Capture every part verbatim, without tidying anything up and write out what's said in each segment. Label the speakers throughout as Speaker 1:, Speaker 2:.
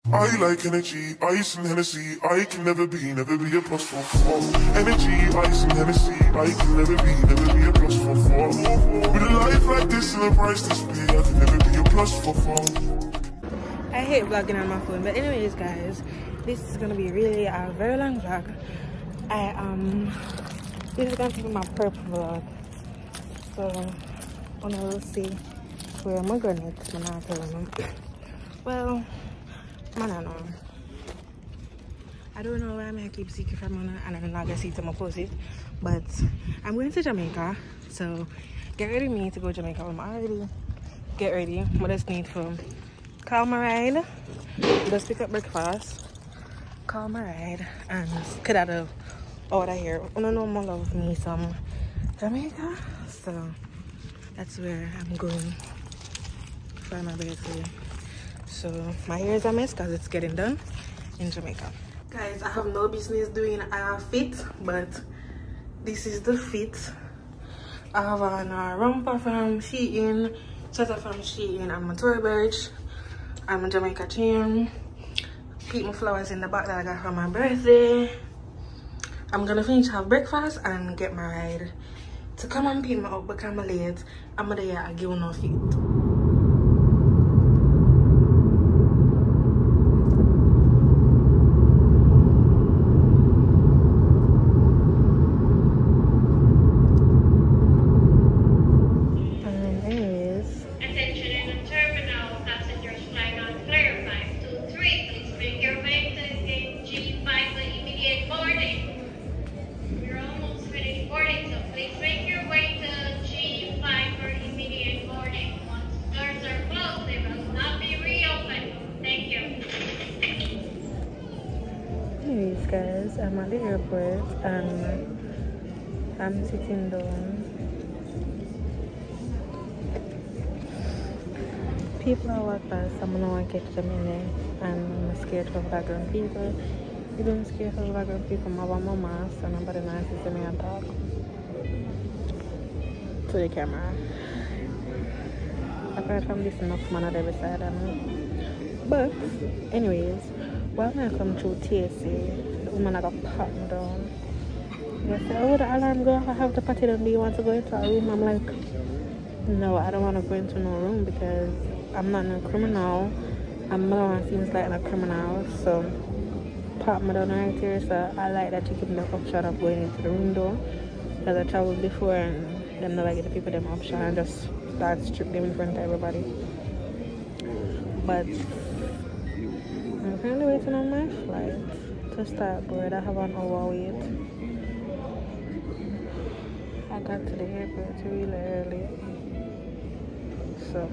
Speaker 1: I like energy, ice and Hennessy. I can never be, never be a plus four four. Energy, ice and Hennessy. I can never be, never be a plus four four. With a life like this and a price this big, I can never be a plus four four.
Speaker 2: I hate vlogging on my phone, but anyways, guys, this is gonna be really a very long vlog. I um, this is going to be my purple vlog. So, I will see where am I going next. I'm not telling them. Well. I don't know. I don't know why I'm gonna keep secret from Mona and I'm not gonna see some post it. But I'm going to Jamaica. So get ready me to go to Jamaica. I'm already get ready. I just need to call my ride. Just pick up breakfast. Call my ride and get out of out of here. I don't know more love me some Jamaica. So that's where I'm going for my birthday. So my hair is a mess because it's getting done in Jamaica. Guys, I have no business doing a fit, but this is the fit. I have on a romper from Shein, sweater from Shein, and my Tory Burch, and my Jamaica chain. Keep my flowers in the back that I got for my birthday. I'm gonna finish have breakfast and get my ride to come and pick me up because I'm late. I'm there I give no fit. Guys, I'm at the airport and I'm sitting down. People are walking past, I'm gonna want to catch them in there, and I'm scared of background people. If I'm scared of background people, I want my mask and nobody nice to see me and talk to the camera. Apart from this, enough man on every side of me. But, anyways, when I come through T S A, woman I got pat me down. They said, oh, the alarm go off, I have to pat it down. Do you want to go into a room? I'm like, no, I don't want to go into no room because I'm not no criminal. I'm not seems like a criminal. So pat me down right here. So I like that you give me the option of going into the room door. Because I traveled before and them never get the people them option and just start strip them in front of everybody. But I'm currently waiting on my flight to start board. I have an hour wait. I got to the airport really early. So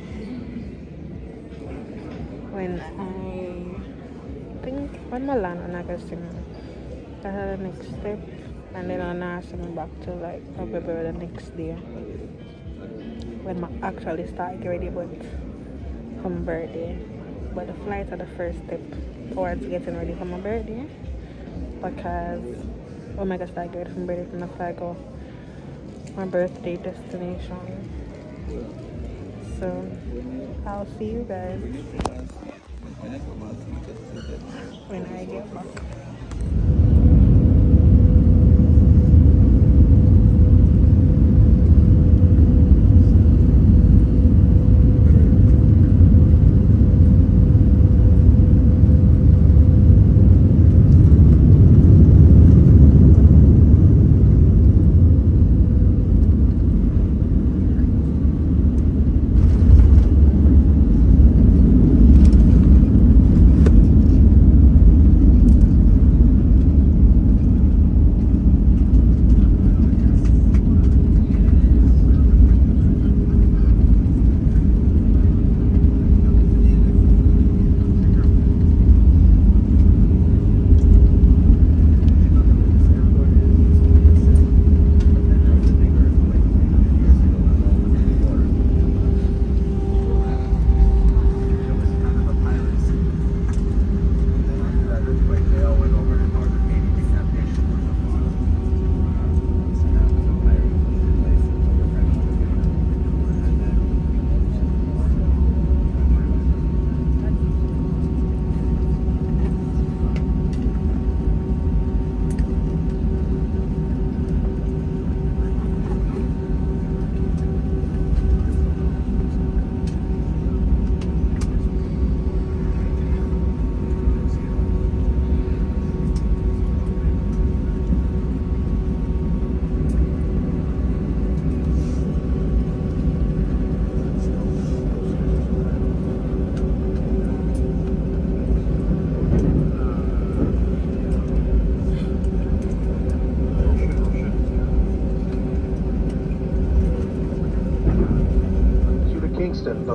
Speaker 2: when I think when I land on August, I had the next step and then I'm asking back to like probably the next day when I actually start getting ready but for my birthday. But the flights are the first step towards getting ready for my birthday because when I start getting ready for my birthday, I'm gonna fly go my birthday destination. So I'll see you guys when I get back.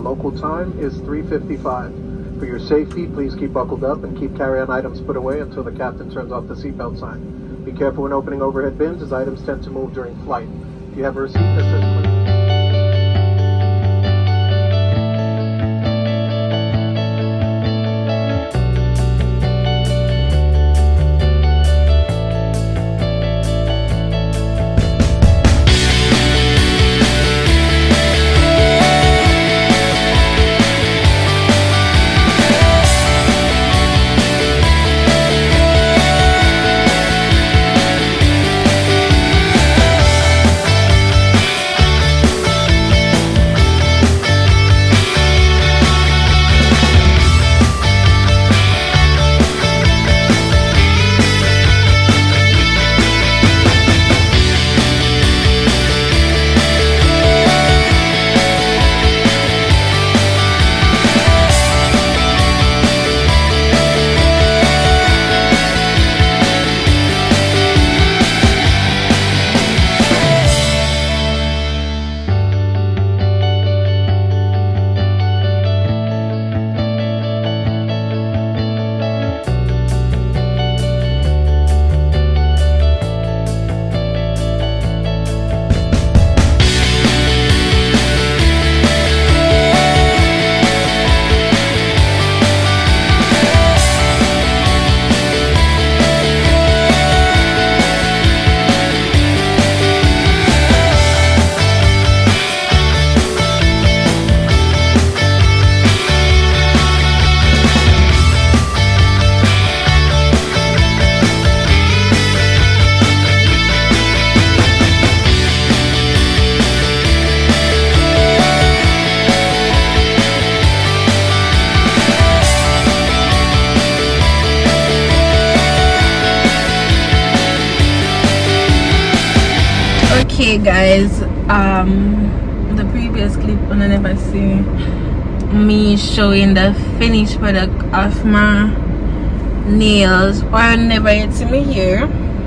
Speaker 3: Local time is three fifty-five. For your safety, please keep buckled up and keep carry-on items put away until the captain turns off the seatbelt sign. Be careful when opening overhead bins as items tend to move during flight. If you have a receipt that says clear.
Speaker 2: Okay guys, um the previous clip when I never see me showing the finished product of my nails, or I never yet see me here,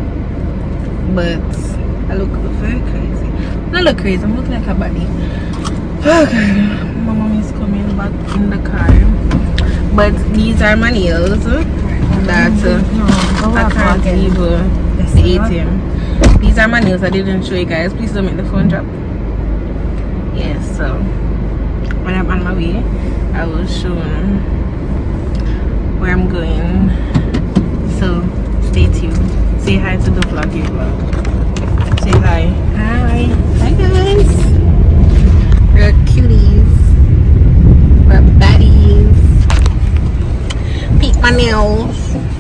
Speaker 2: but I look very crazy. I don't look crazy, I'm looking like a body. Okay, my mom is coming back in the car, but these are my nails that uh, I can't leave uh, the A T M. These are my nails. I didn't show you guys. Please don't make the phone drop. Yes, so when I'm on my way, I will show where I'm going. So stay tuned. Say hi to the vlog here. Say hi. Hi. Hi guys. We're cuties. We're baddies. Peek my nails.